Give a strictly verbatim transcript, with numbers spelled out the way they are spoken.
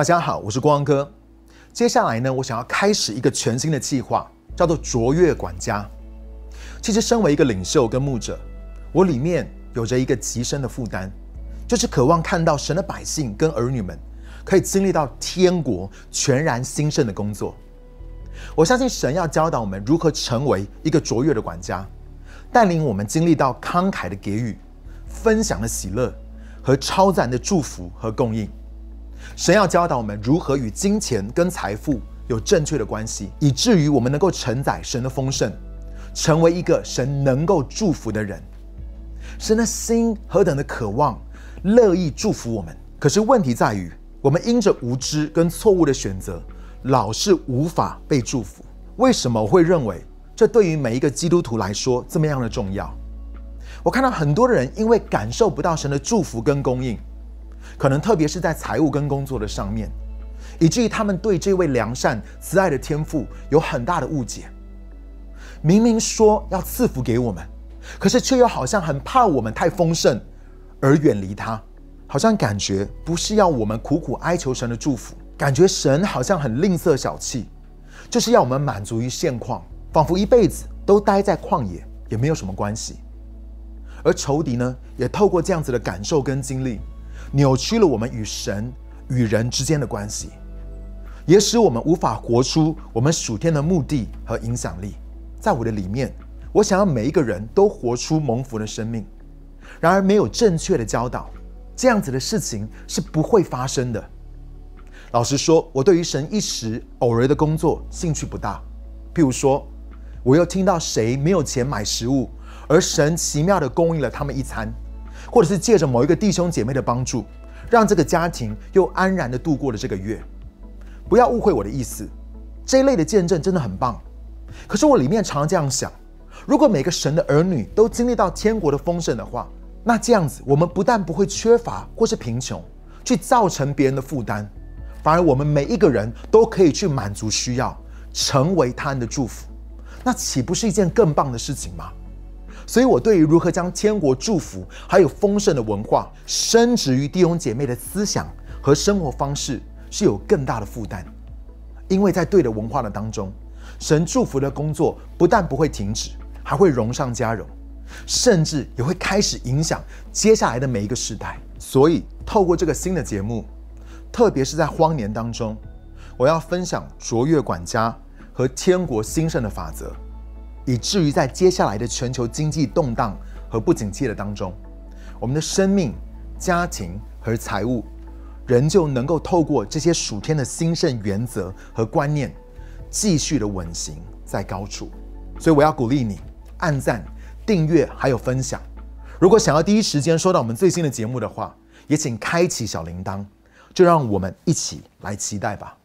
大家好，我是光哥。接下来呢，我想要开始一个全新的计划，叫做卓越管家。其实，身为一个领袖跟牧者，我里面有着一个极深的负担，就是渴望看到神的百姓跟儿女们可以经历到天国全然兴盛的工作。我相信神要教导我们如何成为一个卓越的管家，带领我们经历到慷慨的给予、分享的喜乐和超自然的祝福和供应。神要教导我们如何与金钱跟财富有正确的关系，以至于我们能够承载神的丰盛，成为一个神能够祝福的人。神的心何等的渴望，乐意祝福我们。可是问题在于，我们因着无知跟错误的选择，老是无法被祝福。为什么我会认为这对于每一个基督徒来说这么样的重要？我看到很多的人因为感受不到神的祝福跟供应，可能特别是在财务跟工作的上面，以至于他们对这位良善慈爱的天父有很大的误解。明明说要赐福给我们，可是却又好像很怕我们太丰盛而远离他，好像感觉不是要我们苦苦哀求神的祝福，感觉神好像很吝啬小气，就是要我们满足于现况，仿佛一辈子都待在旷野也没有什么关系。而仇敌呢，也透过这样子的感受跟经历，扭曲了我们与神与人之间的关系，也使我们无法活出我们属天的目的和影响力。在我的里面，我想要每一个人都活出蒙福的生命，然而没有正确的教导，这样子的事情是不会发生的。老实说，我对于神一时偶尔的工作兴趣不大。譬如说，我又听到谁没有钱买食物，而神奇妙的供应了他们一餐，或者是借着某一个弟兄姐妹的帮助，让这个家庭又安然的度过了这个月。不要误会我的意思，这一类的见证真的很棒。可是我里面常常这样想，如果每个神的儿女都经历到天国的丰盛的话，那这样子我们不但不会缺乏或是贫穷，去造成别人的负担，反而我们每一个人都可以去满足需要，成为他人的祝福，那岂不是一件更棒的事情吗？所以我对于如何将天国祝福还有丰盛的文化深植于弟兄姐妹的思想和生活方式是有更大的负担。因为在对的文化的当中，神祝福的工作不但不会停止，还会荣上加荣，甚至也会开始影响接下来的每一个世代。所以透过这个新的节目，特别是在荒年当中，我要分享卓越管家和天国兴盛的法则，以至于在接下来的全球经济动荡和不景气的当中，我们的生命、家庭和财务仍旧能够透过这些属天的兴盛原则和观念，继续的稳行在高处。所以我要鼓励你按赞、订阅还有分享。如果想要第一时间收到我们最新的节目的话，也请开启小铃铛，就让我们一起来期待吧。